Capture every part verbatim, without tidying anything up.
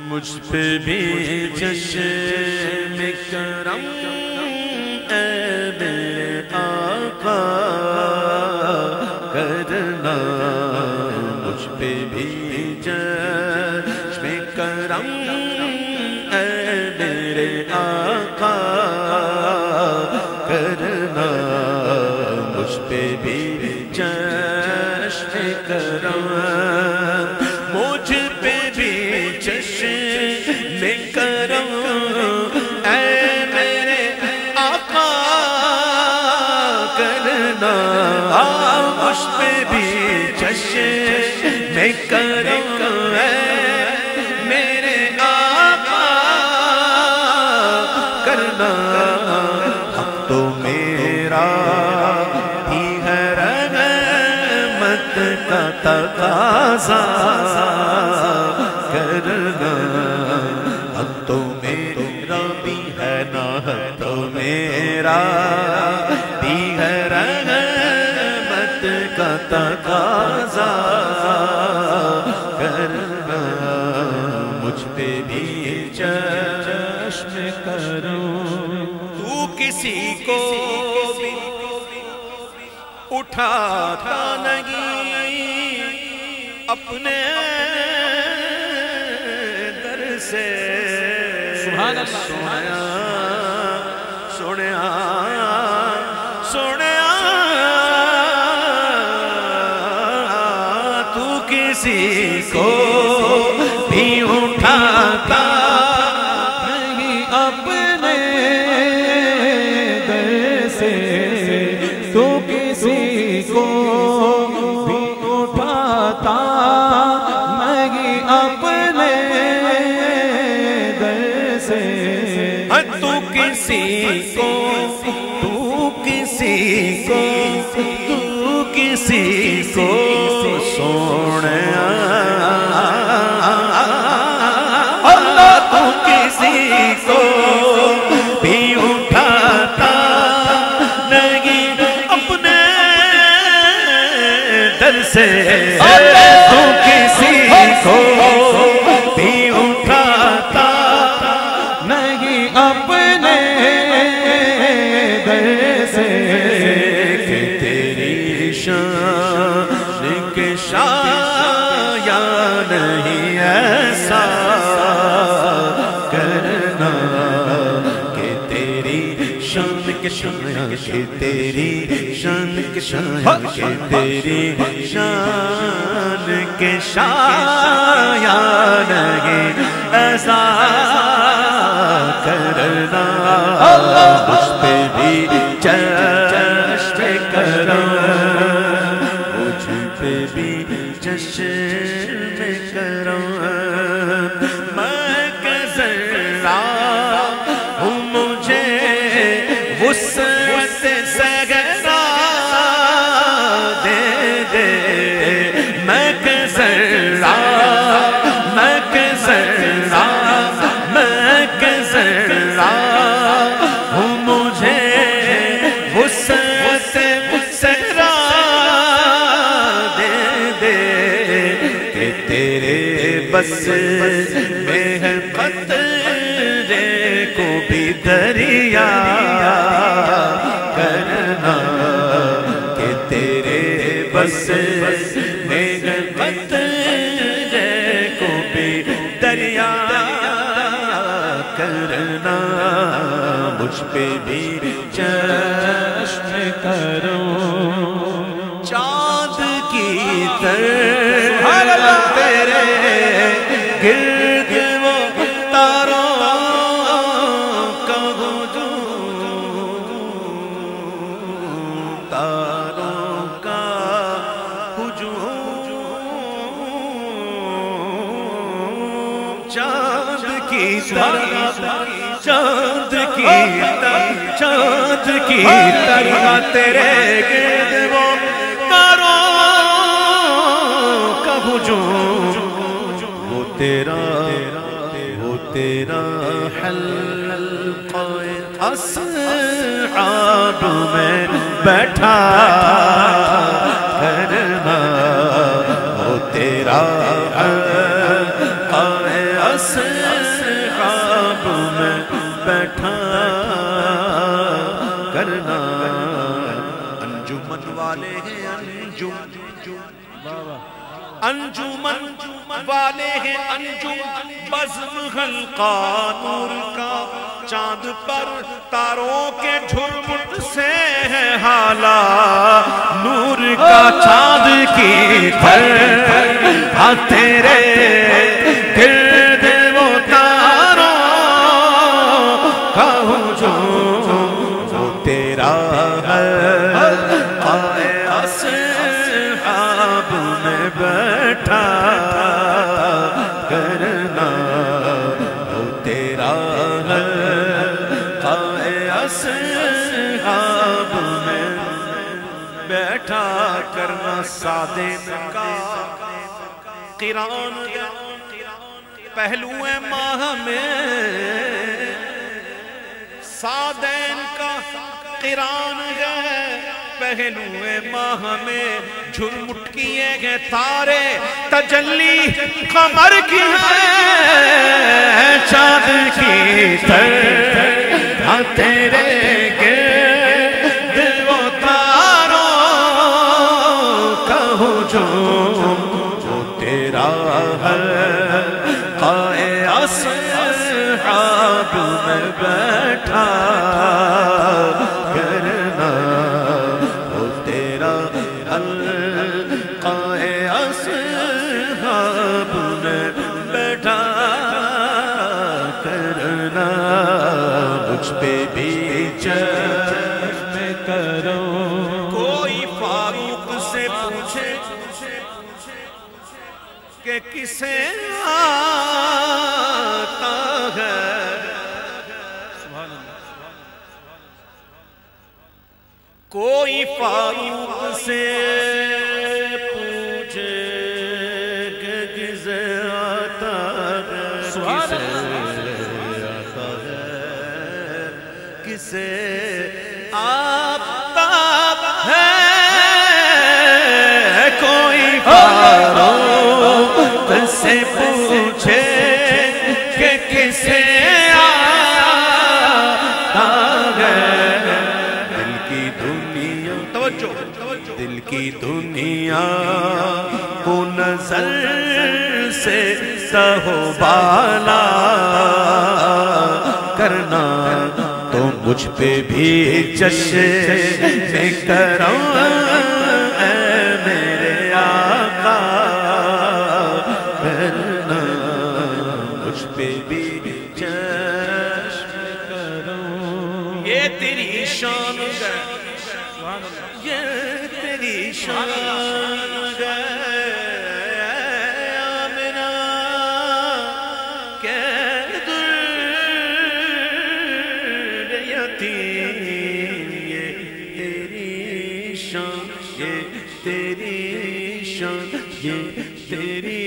مجھ پہ بھی چشم کرم اے میرے آقا کرنا، مجھ پہ بھی چشم کرم اے میرے آقا کرنا، مجھ پہ بھی چشم کرم، مجھ پہ بھی چشم کرم اے میرے آقا کرنا، مجھ پہ بھی چشم کرم اے میرے آقا کرنا، حق تو میرا بھی ہے رحمت کا تقاضا کرنا، حق تو میرا بھی ہے نا، حق تو میرا بھی ہے رحمت کا تقاضا کرنا، مجھ پہ بھی چشم کروں، تو کسی کو بھی اٹھاتا نہیں اپنے در سے، سبحان اللہ، سنیا سنیا سنیا تو کسی کو بھی اٹھاتا نہیں اپنے در سے، تو کسی کو بھی اٹھاتا نہیں اپنے در سے، تو کسی کو تو کسی کو تو کسی کو سوڑیا اللہ، تو کسی کو بھی اٹھاتا نہیں اپنے در سے، تو کسی کو بھی اٹھاتا نہیں اپنے در سے، کہ تیری شان کے شایا نہیں ایسا کرنا، کہ تیری شان کے شایا، کہ تیری شان کے شایا، کہ تیری شان کے شایا نہیں ایسا کرنا، مجھ پہ بھی چشم کرم، مجھ پہ بھی چشم کرم، میں کہ ذرا ہوں مجھے وسعت صغرا دے دے، میں کہ ذرا میں کہ ذرا میں کہ ذرا ہوں مجھے وسعت صغرا دے دے، کہ تیرے بس میں ہے قطرے کو بھی دریا کرنا، کہ تیرے بس میں ہے قطرے کو بھی دریا کرنا، مجھ پہ بھی چشم کروں، چاند کی طرح تیرے گرد وہ تاروں کا ہجوم، تاروں کا ہجوم، چاند کی طرح چاند کی طرح چاند کی طرح تیرے گرد وہ تاروں کا ہجوم، وہ تیرا وہ تیرا حلقہ اصحاب میں بیٹھا کرنا، وہ تیرا حلقہ اصحاب میں بیٹھا کرنا انجمن والے ہیں انجم انجمن والے ہیں انجم بزم حلقہ نور کا چاند پر تاروں کے جھرمٹ سے ہے حالا نور کا چاند کی تھر ہاں تیرے گرد وہ تاروں کا ہجوم وہ تیرا آئے اصحاب میں بیٹھا کرنا وہ تیرا اصحاب میں بیٹھا کرنا سادین کا قرآن پہلو ماہ میں سادین کا قرآن ہے پہلو ماہ میں جھرمٹ کیے گئے تارے تجلی قمر کی ہے چاند کی تر ہاں تیرے گرد وہ تاروں کا ہجوم وہ تیرا حلقہ اصحاب میں بیٹھا کرنا وہ تیرا حلقہ اصحاب میں بیٹھا کرنا مجھ پہ بھی چشم کرو کوئی فاروق سے پوچھے کہ کسے آتا ہے کوئی فاروق سے پوچھے کہ کسے آتا ہے کسے آتا ہے کوئی فاروق سے پوچھے کہ کسے آتا ہے دل کی دنیا توجہ دل کی دنیا کو نظر سے سہو بالا کرنا تو مجھ پہ بھی چشم کرم اے میرے آقا کرنا مجھ پہ بھی چشم کرم یہ تیری شان ہے یہ تیری شان ہے آمنہ کہ یہ تیری شان یہ تیری شان یہ تیری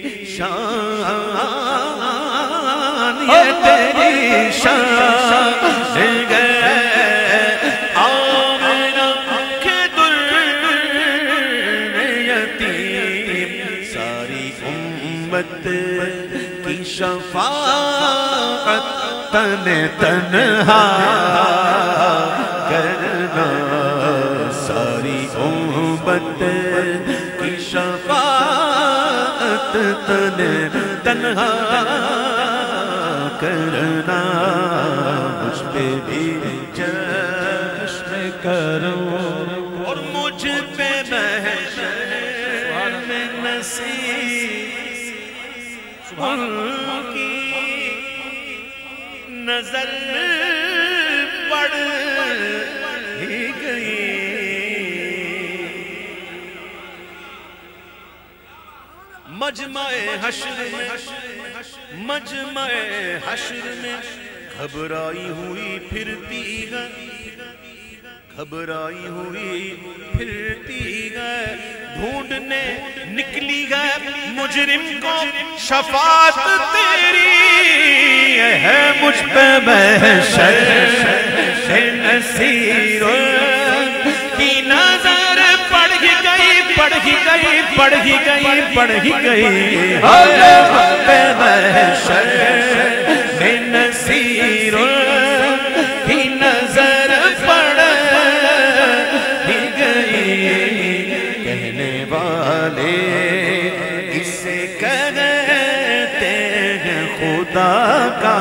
شان یہ تیری شان گئے آمنہ کے در یتیم ساری امت کی شفاعت تن تنہا کرنا ساری امت کی شفاعت تن تنہا کرنا مجھ پہ بھی چشم کرو اور مجھ پہ محشر میں نصیب ان کی نظر پڑ ہی گئی مجمع حشر میں مجمع حشر میں گھبرائی ہوئی پھرتی ہے گھبرائی ہوئی پھرتی ہے ڈھونڈنے نکلی ہے مجرم کو شفاعت تیری ہے مجھ پہ محشر نصیر کی نظر پڑ گئی پڑ ہی گئی پڑھ ہی گئی پڑھ ہی گئی وقت محشر میں نصیر کی نظر پڑ ہی گئی کہنے والے اسے کہتے ہیں خدا کا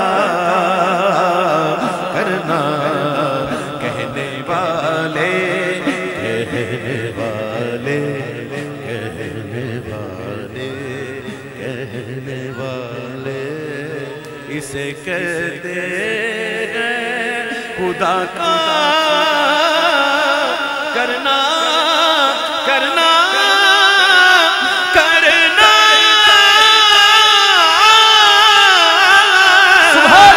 کرنا کہنے والے کہنے والے کہنے والے کہنے والے اسے کہتے ہیں خدا کا کرنا کرنا کرنا سبحان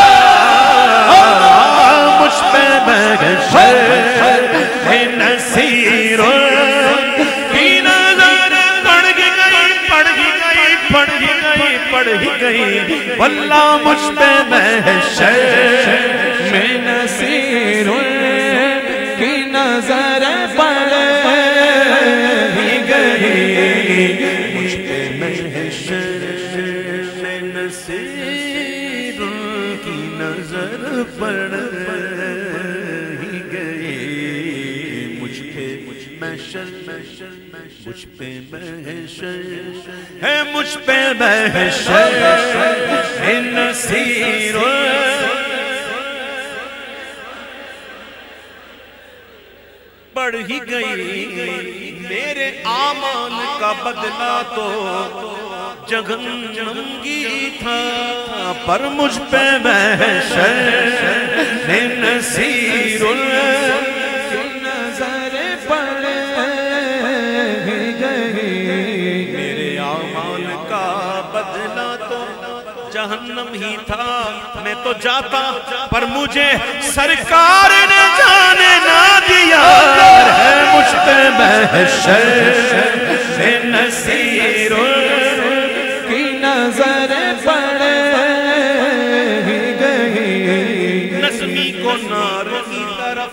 اللہ مجھ پہ محشر ہے نصیر کی نظر پڑھ گئی پڑھ گئی پڑھ گئی پڑھ گئی واللہ مجھ پہ محشر میں نصیر کی نظر پڑ ہی گئی مجھ پہ محشر میں نصیر کی نظر پڑ ہی گئی مجھ پہ محشر مجھ پہ محشر ہے مجھ پہ محشر ہے نصیر بڑھ ہی گئی میرے اعمال کا بدلہ تو جہنم کی تھا پر مجھ پہ محشر ہے نصیر کی نظر پڑ ہی گئی میرے اعمال کا بدلہ تو جہنم ہی تھا میں تو جاتا پر مجھے سرکار نے جانے نہ دیا ہے مجھ پہ محشر ہے نصیر کی نظر پڑ ہی گئی نظمی کو نار کی طرف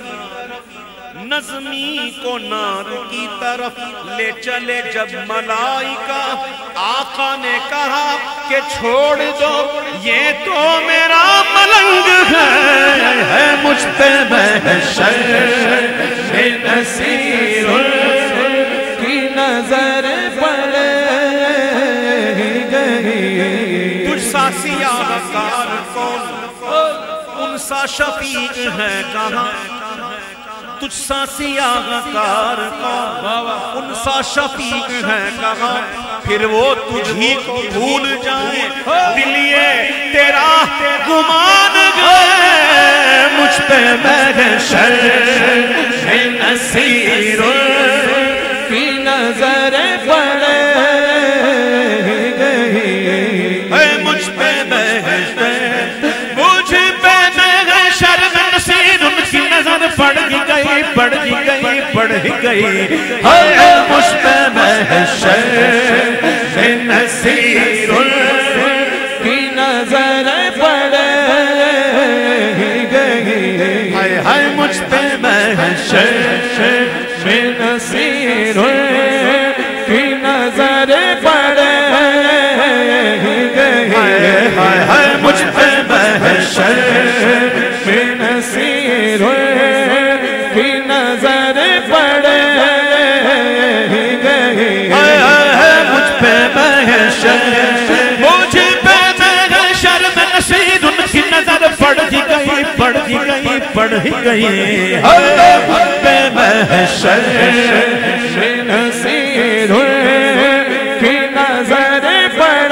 نظمی کو نار کی طرف لے چلے جب ملائکہ آقا نے کہا کہ چھوڑ دو یہ تو میرا ملنگ ہے مجھ پہ محشر ہے نصیر کی نظر پڑ ہی گئی تجھ سا سیاہ کار کون ان سا شفیق ہے کہاں تجھ سا سیاہ کار کون ان سا شفیق ہے کہاں پھر وہ تجھی کو بھول جائیں دل یہ تیرا گمان گئے مجھ پہ محشر ہے نصیر کی نظر پڑ ہی گئی اے مجھ پہ محشر مجھ پہ محشر میں نصیر کی نظر پڑ گئی پڑ گئی پڑ گئی اے مجھ پہ محشر ہے نصیر کی نظر پڑ ہی گئی ہائے ہائے مجھ پہ محشر میں نصیر کی نظر پڑ ہی گئی ہائے ہائے مجھ پہ محشر میں نصیر کی نظر پڑ ہی گئی ہائے ہائے مجھ پہ محشر مجھ پہ محشر میں نصیر کی نظر پڑ ہی گئی پڑ ہی گئی پڑ ہی گئی ہائے مجھ پہ محشر میں نصیر کی نظر پڑ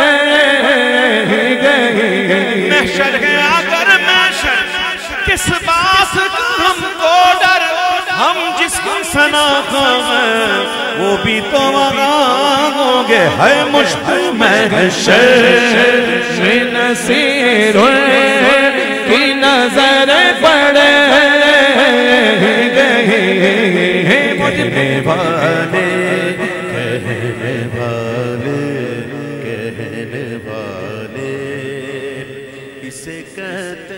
ہی گئی محشر ہے اگر محشر کس باس کا ہم کو ڈر ہم جس کو سنا ہے وہ بھی تو وہاں ہوں گے ہے مجھ پہ محشر میں نصیر کی نظر پڑ ہی گئی کہنے والے کہنے والے کہنے والے اسے کہتے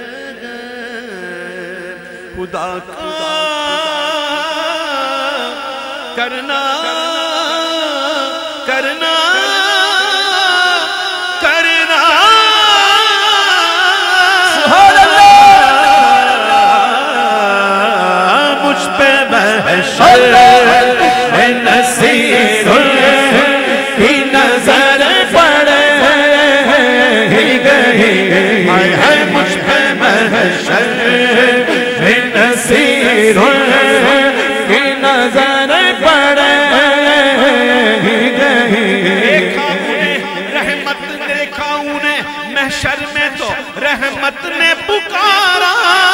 خدا کا کرنا کرنا کرنا سبحان اللہ مجھ پہ محشر نصیر کی نظر پڑے گئی ہے مجھ پہ محشر نصیر کی نظر پڑے گئی دیکھا انہیں رحمت دیکھا انہیں محشر میں تو رحمت نے پکارا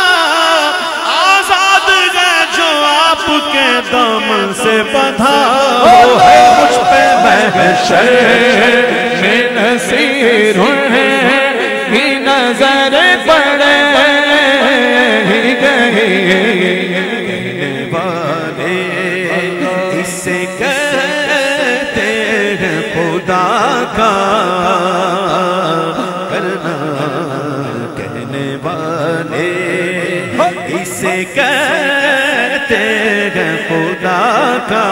آزاد ہے جو آپ کے دامن سے بندھا ہو ہے مجھ پہ محشر میں نصیر کی نظر پڑے گئی کہنے والے اسے کہتے ہیں خدا کا کرنا کہنے والے اسے کہتے ہیں خدا کا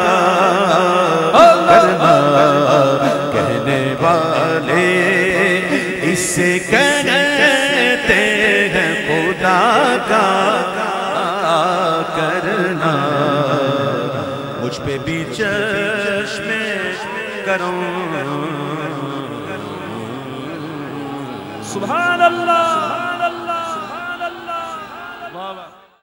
کرنا کہنے والے اسے کہتے ہیں خدا کا کرنا مجھ پہ بھی چشم کروں سبحان اللہ